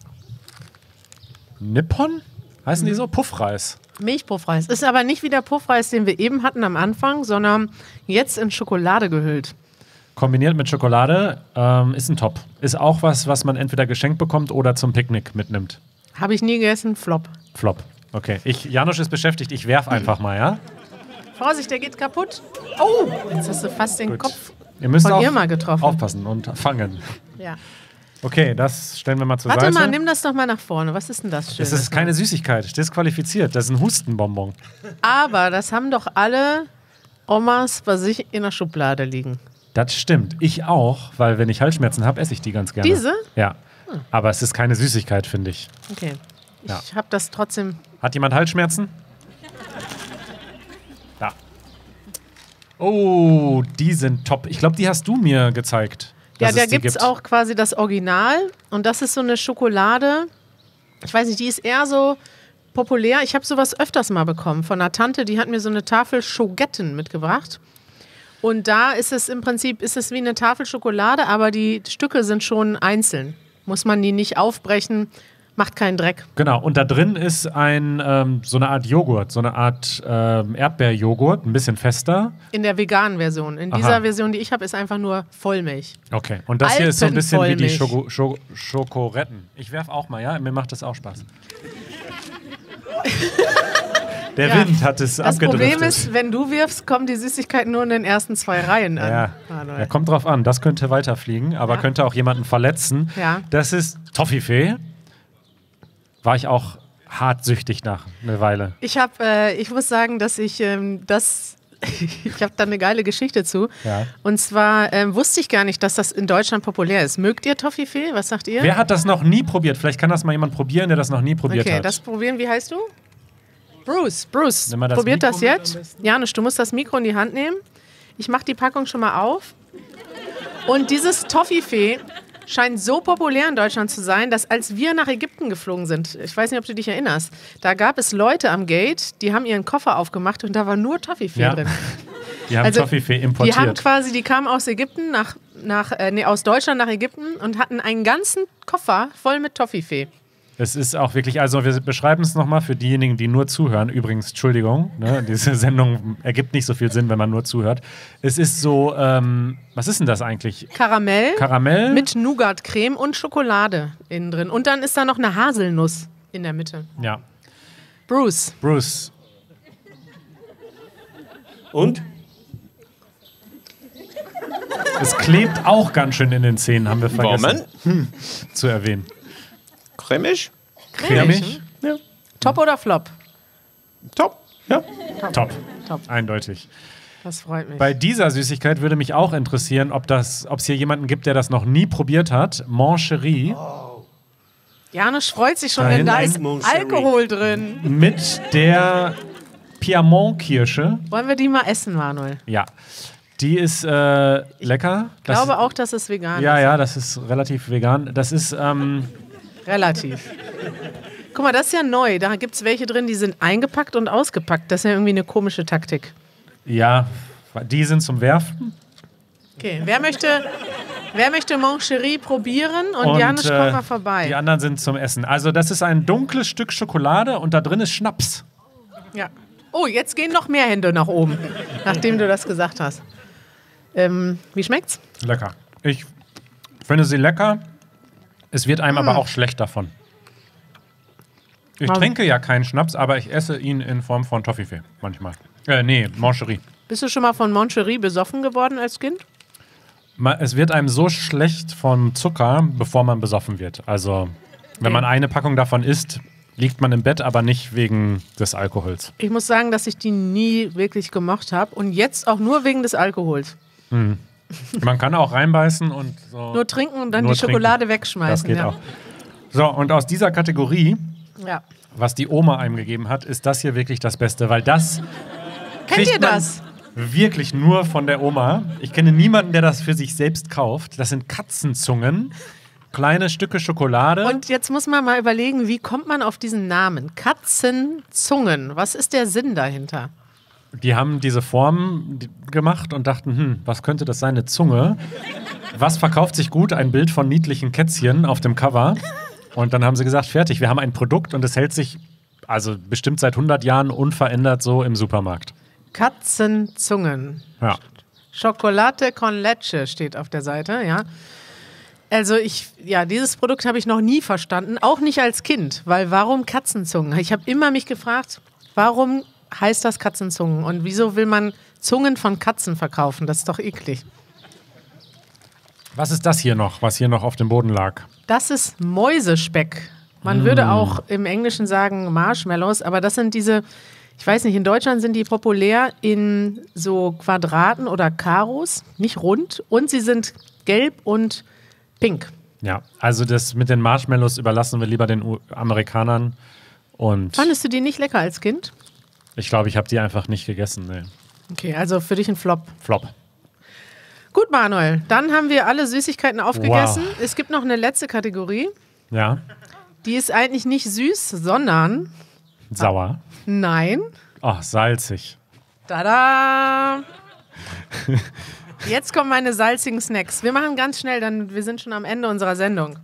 Nippon? Heißen die so? Puffreis. Milchpuffreis. Ist aber nicht wie der Puffreis, den wir eben hatten am Anfang, sondern jetzt in Schokolade gehüllt. Kombiniert mit Schokolade ist ein Top. Ist auch was man entweder geschenkt bekommt oder zum Picknick mitnimmt. Habe ich nie gegessen, Flop. Flop. Okay. Janusz ist beschäftigt. Ich werf einfach mal, ja? Vorsicht, der geht kaputt. Oh, jetzt hast du fast den Gut. Kopf Ihr müsst von auch Irma getroffen. aufpassen und fangen. Ja. Okay, das stellen wir mal zur Warte Seite. mal, nimm das doch mal nach vorne. Was ist denn das Schönes? Das ist keine Süßigkeit. Disqualifiziert. Das ist ein Hustenbonbon. Aber das haben doch alle Omas bei sich in der Schublade liegen. Das stimmt. Ich auch, weil wenn ich Halsschmerzen habe, esse ich die ganz gerne. Diese? Ja. Aber es ist keine Süßigkeit, finde ich. Okay. Ja. Ich habe das trotzdem. Hat jemand Halsschmerzen? Da. Oh, die sind top. Ich glaube, die hast du mir gezeigt. Ja, dass da es die gibt es gibt. auch quasi das Original. Und das ist so eine Schokolade. Ich weiß nicht, die ist eher so populär. Ich habe sowas öfters mal bekommen von einer Tante, die hat mir so eine Tafel Schogetten mitgebracht. Und da ist es im Prinzip wie eine Tafel Schokolade, aber die Stücke sind schon einzeln. Muss man die nicht aufbrechen, macht keinen Dreck. Genau, und da drin ist so eine Art Joghurt, so eine Art Erdbeerjoghurt, ein bisschen fester. In der veganen Version. In dieser Version, die ich habe, ist einfach nur Vollmilch. Okay, und das hier ist so ein bisschen wie die Alpenvollmilch. Schokoretten. Ich werf auch mal, ja? Mir macht das auch Spaß. Der Ja. Wind hat es Das abgedriftet. Problem ist, wenn du wirfst, kommen die Süßigkeiten nur in den ersten 2 Reihen an. Ja, Manuel. ja, kommt drauf an. Das könnte weiterfliegen, aber Ja. könnte auch jemanden verletzen. Ja. Das ist Toffifee. War ich auch hart süchtig nach eine Weile. Ich muss sagen, dass ich ich habe da eine geile Geschichte zu. Ja. Und zwar wusste ich gar nicht, dass das in Deutschland populär ist. Mögt ihr Toffifee? Was sagt ihr? Wer hat das noch nie probiert? Vielleicht kann das mal jemand probieren, der das noch nie probiert Okay, hat. das probieren. Wie heißt du? Bruce, Nimm mal das probiert Mikro das mit am jetzt. besten. Janusz, du musst das Mikro in die Hand nehmen. Ich mache die Packung schon mal auf. Und dieses Toffifee scheint so populär in Deutschland zu sein, dass als wir nach Ägypten geflogen sind, ich weiß nicht, ob du dich erinnerst, da gab es Leute am Gate, die haben ihren Koffer aufgemacht und da war nur Toffifee Ja. drin. Die haben Toffifee importiert. Die kamen aus Ägypten aus Deutschland nach Ägypten und hatten einen ganzen Koffer voll mit Toffifee. Es ist auch wirklich, also wir beschreiben es nochmal für diejenigen, die nur zuhören. Übrigens, Entschuldigung, ne, diese Sendung ergibt nicht so viel Sinn, wenn man nur zuhört. Es ist so, was ist denn das eigentlich? Karamell mit Nougat-Creme und Schokolade innen drin. Und dann ist da noch eine Haselnuss in der Mitte. Ja. Bruce. Und? Es klebt auch ganz schön in den Zähnen, haben wir vergessen Moment. zu erwähnen. Cremig? Cremig? Ja. Top oder Flop? Top. Ja. Top. Top. Eindeutig. Das freut mich. Bei dieser Süßigkeit würde mich auch interessieren, ob es hier jemanden gibt, der das noch nie probiert hat. Moncherie Janusz freut sich schon, Da denn da hinten ist Moncherie. Alkohol drin. mit der Piemont-Kirsche. Wollen wir die mal essen, Manuel? Ja. Die ist lecker. Ich glaube auch, dass es vegan ist. Ja, das ist relativ vegan. Das ist, Relativ. Guck mal, das ist ja neu. Da gibt es welche drin, die sind eingepackt und ausgepackt. Das ist ja irgendwie eine komische Taktik. ja, die sind zum Werfen. Okay, wer möchte Moncherie probieren? Und Janusz kommt mal vorbei. Die anderen sind zum Essen. Also das ist ein dunkles Stück Schokolade und da drin ist Schnaps. Ja. Oh, jetzt gehen noch mehr Hände nach oben, nachdem du das gesagt hast. Wie schmeckt's? Lecker. Ich finde sie lecker. Es wird einem aber auch schlecht davon. Ich Warum? trinke ja keinen Schnaps, aber ich esse ihn in Form von Toffifee manchmal. Moncherie. Bist du schon mal von Moncherie besoffen geworden als Kind? Es wird einem so schlecht von Zucker, bevor man besoffen wird. Also, wenn man eine Packung davon isst, liegt man im Bett, aber nicht wegen des Alkohols. Ich muss sagen, dass ich die nie wirklich gemocht habe und jetzt auch nur wegen des Alkohols. Man kann auch reinbeißen und so. Nur trinken und dann Nur die Schokolade wegschmeißen. Das geht ja. auch. So, und aus dieser Kategorie, Ja. was die Oma einem gegeben hat, ist das hier wirklich das Beste, weil das Kennt ihr man das? wirklich nur von der Oma. Ich kenne niemanden, der das für sich selbst kauft. Das sind Katzenzungen, kleine Stücke Schokolade. Und jetzt muss man mal überlegen, wie kommt man auf diesen Namen? Katzenzungen. Was ist der Sinn dahinter? Die haben diese Form gemacht und dachten, was könnte das sein, eine Zunge? Was verkauft sich gut? Ein Bild von niedlichen Kätzchen auf dem Cover. Und dann haben sie gesagt, fertig, wir haben ein Produkt und es hält sich also bestimmt seit 100 Jahren unverändert so im Supermarkt. Katzenzungen. Ja. Chocolate con leche steht auf der Seite, ja. Also dieses Produkt habe ich noch nie verstanden, auch nicht als Kind, weil warum Katzenzungen? Ich habe immer mich gefragt, warum heißt das Katzenzungen und wieso will man Zungen von Katzen verkaufen? Das ist doch eklig. Was ist das hier noch, was hier noch auf dem Boden lag? Das ist Mäusespeck. Man würde auch im Englischen sagen Marshmallows, aber das sind diese, ich weiß nicht, in Deutschland sind die populär in so Quadraten oder Karos, nicht rund, und sie sind gelb und pink. Ja, also das mit den Marshmallows überlassen wir lieber den Amerikanern. Und Fandest du die nicht lecker als Kind? ich glaube, ich habe die einfach nicht gegessen. Nee. Okay, also für dich ein Flop. Flop. Gut, Manuel, dann haben wir alle Süßigkeiten aufgegessen. Wow. Es gibt noch eine letzte Kategorie. Ja, Die ist eigentlich nicht süß, sondern, sauer. nein, Oh, salzig. tada! Jetzt kommen meine salzigen Snacks. Wir machen ganz schnell, dann wir sind schon am Ende unserer Sendung.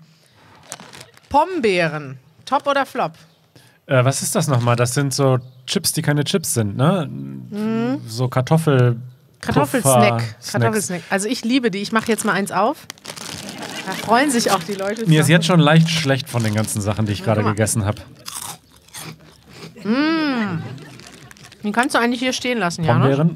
Pombeeren, Top oder Flop? Was ist das nochmal? Das sind so Chips, die keine Chips sind, ne? So Kartoffelsnack. Kartoffelsnack. Also ich liebe die. Ich mache jetzt mal eins auf. Da freuen sich auch die Leute. Mir ist jetzt schon leicht schlecht von den ganzen Sachen, die ich gerade gegessen habe. Den kannst du eigentlich hier stehen lassen, Janusz. Pombeeren.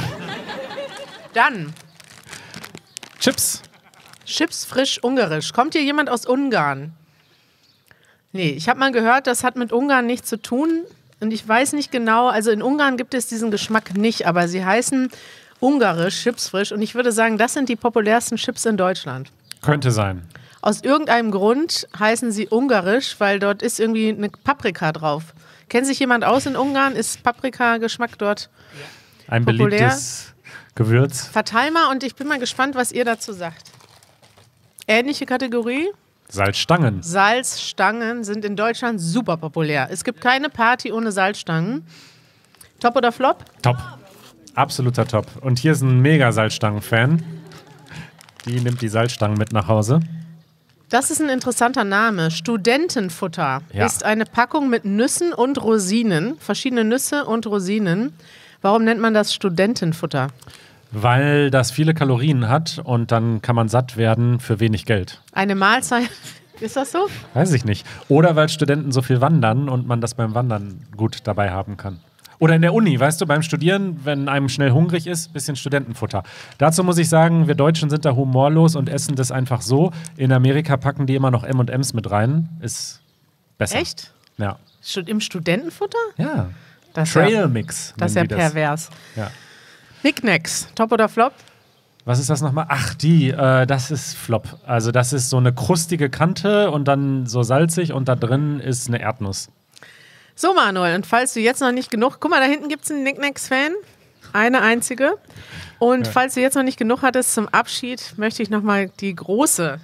Dann Chips. Chips frisch ungarisch. Kommt hier jemand aus Ungarn? Nee, ich habe mal gehört, das hat mit Ungarn nichts zu tun. Und ich weiß nicht genau, also in Ungarn gibt es diesen Geschmack nicht, aber sie heißen ungarisch, Chips frisch. Und ich würde sagen, das sind die populärsten Chips in Deutschland. Könnte sein. Aus irgendeinem Grund heißen sie ungarisch, weil dort ist irgendwie eine Paprika drauf. Kennt sich jemand aus in Ungarn? Ist Paprika-Geschmack dort Ein populär? beliebtes Gewürz. Verteil mal und ich bin mal gespannt, was ihr dazu sagt. Ähnliche Kategorie? Salzstangen. Salzstangen sind in Deutschland super populär. Es gibt keine Party ohne Salzstangen. Top oder Flop? Top. Absoluter Top. Und hier ist ein mega Salzstangen-Fan. Die nimmt die Salzstangen mit nach Hause. Das ist ein interessanter Name. Studentenfutter ist eine Packung mit Nüssen und Rosinen. Verschiedene Nüsse und Rosinen. Warum nennt man das Studentenfutter? Weil das viele Kalorien hat und dann kann man satt werden für wenig Geld. Eine Mahlzeit. Ist das so? Weiß ich nicht. Oder weil Studenten so viel wandern und man das beim Wandern gut dabei haben kann. Oder in der Uni, weißt du, beim Studieren, wenn einem schnell hungrig ist, bisschen Studentenfutter. Dazu muss ich sagen, wir Deutschen sind da humorlos und essen das einfach so. In Amerika packen die immer noch M&M's mit rein. Ist besser. Echt? Ja. Im Studentenfutter? Ja. Das ist ja, Trail Mix. das ist ja nennen die pervers. Ja. Knickknacks. Top oder Flop? Was ist das nochmal? Ach, das ist Flop. Also das ist so eine krustige Kante und dann so salzig und da drin ist eine Erdnuss. So, Manuel, und falls du jetzt noch nicht genug... Guck mal, da hinten gibt es einen Knickknacks-Fan. Eine einzige. Und falls du jetzt noch nicht genug hattest, zum Abschied möchte ich nochmal die große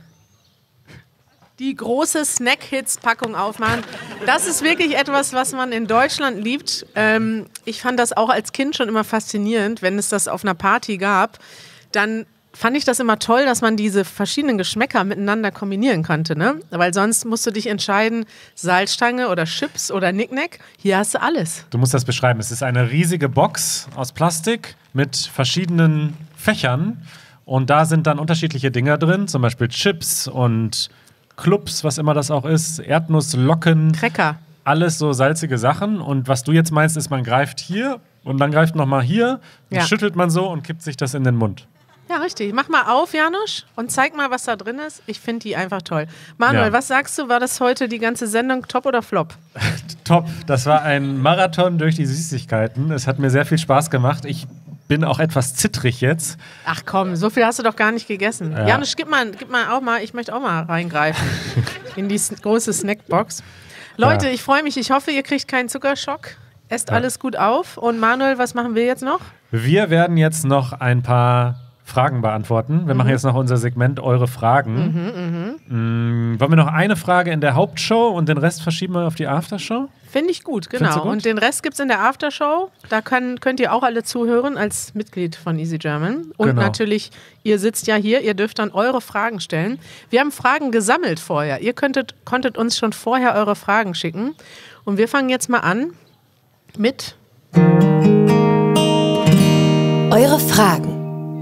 Snack-Hits-Packung aufmachen. Das ist wirklich etwas, was man in Deutschland liebt. Ich fand das auch als Kind schon immer faszinierend, wenn es das auf einer Party gab. Dann fand ich das immer toll, dass man diese verschiedenen Geschmäcker miteinander kombinieren konnte, ne? Weil sonst musst du dich entscheiden, Salzstange oder Chips oder Knickknack. Hier hast du alles. Du musst das beschreiben. Es ist eine riesige Box aus Plastik mit verschiedenen Fächern und da sind dann unterschiedliche Dinger drin, zum Beispiel Chips und Clubs, was immer das auch ist, Erdnusslocken. Cracker. Alles so salzige Sachen und was du jetzt meinst, ist, man greift hier und dann greift nochmal hier, dann schüttelt man so und kippt sich das in den Mund. Ja, richtig. Mach mal auf, Janusz, und zeig mal, was da drin ist. Ich finde die einfach toll. Manuel, was sagst du? War das heute die ganze Sendung Top oder Flop? Top. Das war ein Marathon durch die Süßigkeiten. Es hat mir sehr viel Spaß gemacht. Ich bin auch etwas zittrig jetzt. Ach komm, so viel hast du doch gar nicht gegessen. Ja. Janusz, gib mal auch mal, ich möchte auch mal reingreifen. in die große Snackbox. Leute, Ja. ich freue mich. Ich hoffe, ihr kriegt keinen Zuckerschock. Esst alles gut auf. Und Manuel, was machen wir jetzt noch? Wir werden jetzt noch ein paar Fragen beantworten. Wir machen jetzt noch unser Segment Eure Fragen. Wollen wir noch eine Frage in der Hauptshow und den Rest verschieben wir auf die Aftershow? Finde ich gut, Findest du genau. gut? Und den Rest gibt es in der Aftershow. Da könnt ihr auch alle zuhören als Mitglied von Easy German. Und Genau. natürlich, ihr sitzt ja hier, ihr dürft dann eure Fragen stellen. Wir haben Fragen gesammelt vorher. Ihr konntet uns schon vorher eure Fragen schicken. Und wir fangen jetzt mal an mit Eure Fragen.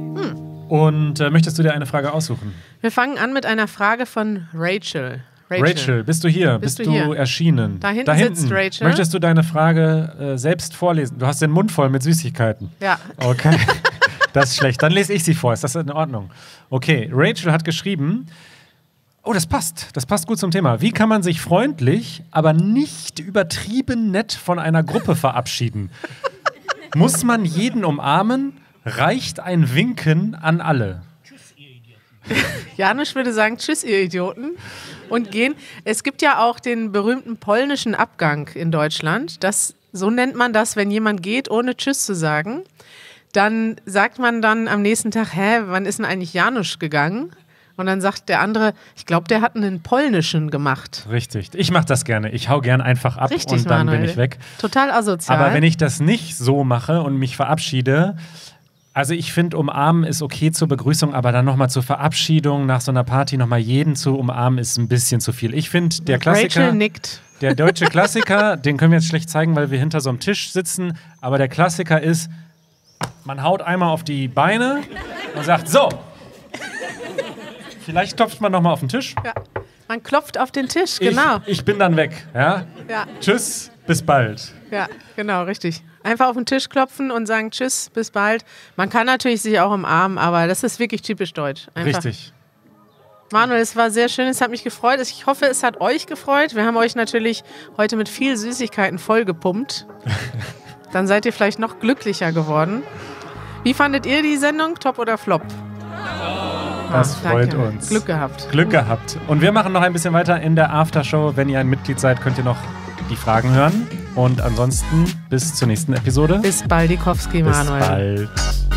Und möchtest du dir eine Frage aussuchen? Wir fangen an mit einer Frage von Rachel. Rachel, bist du hier? Bist Bist du du hier? erschienen? Da hinten sitzt Rachel. Möchtest du deine Frage selbst vorlesen? Du hast den Mund voll mit Süßigkeiten. Ja. Okay, das ist schlecht. Dann lese ich sie vor. Ist das in Ordnung? Okay, Rachel hat geschrieben, oh, das passt. Das passt gut zum Thema. Wie kann man sich freundlich, aber nicht übertrieben nett von einer Gruppe verabschieden? Muss man jeden umarmen? Reicht ein Winken an alle? Janusz würde sagen, tschüss, ihr Idioten. Und gehen. Es gibt ja auch den berühmten polnischen Abgang in Deutschland. So nennt man das, wenn jemand geht, ohne Tschüss zu sagen. Dann sagt man dann am nächsten Tag, wann ist denn eigentlich Janusz gegangen? Und dann sagt der andere, ich glaube, der hat einen polnischen gemacht. Richtig. Ich mache das gerne. Ich hau gern einfach ab Richtig, und dann Manuel. bin ich weg. Total asozial. Aber wenn ich das nicht so mache und mich verabschiede, also ich finde, umarmen ist okay zur Begrüßung, aber dann nochmal zur Verabschiedung nach so einer Party nochmal jeden zu umarmen, ist ein bisschen zu viel. Ich finde, der Klassiker, Rachel nickt. der deutsche Klassiker, den können wir jetzt schlecht zeigen, weil wir hinter so einem Tisch sitzen, aber der Klassiker ist, man haut einmal auf die Beine und sagt, so. Vielleicht klopft man nochmal auf den Tisch. Ja. Man klopft auf den Tisch, genau. Ich bin dann weg. Ja? Ja. Tschüss, bis bald. Ja, genau, richtig. Einfach auf den Tisch klopfen und sagen tschüss, bis bald. Man kann natürlich sich auch umarmen, aber das ist wirklich typisch deutsch. Einfach. Richtig. Manuel, es war sehr schön, es hat mich gefreut. Ich hoffe, es hat euch gefreut. Wir haben euch natürlich heute mit viel Süßigkeiten vollgepumpt. Dann seid ihr vielleicht noch glücklicher geworden. Wie fandet ihr die Sendung? Top oder Flop? Das freut danke. uns. Glück gehabt. Glück gehabt. Und wir machen noch ein bisschen weiter in der Aftershow. Wenn ihr ein Mitglied seid, könnt ihr noch die Fragen hören. Und ansonsten bis zur nächsten Episode. Bis baldikowski, Bis Manuel. bald.